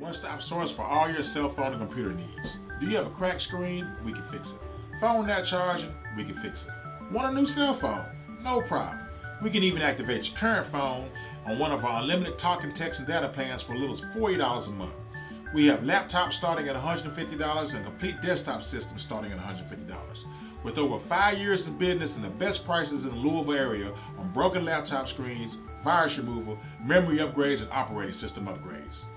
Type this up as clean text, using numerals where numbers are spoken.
one-stop source for all your cell phone and computer needs. Do you have a cracked screen? We can fix it. Phone not charging? We can fix it. Want a new cell phone? No problem. We can even activate your current phone on one of our unlimited talking, text, and data plans for as little as $40 a month. We have laptops starting at $150 and complete desktop systems starting at $150. With over 5 years in business and the best prices in the Louisville area on broken laptop screens, virus removal, memory upgrades, and operating system upgrades.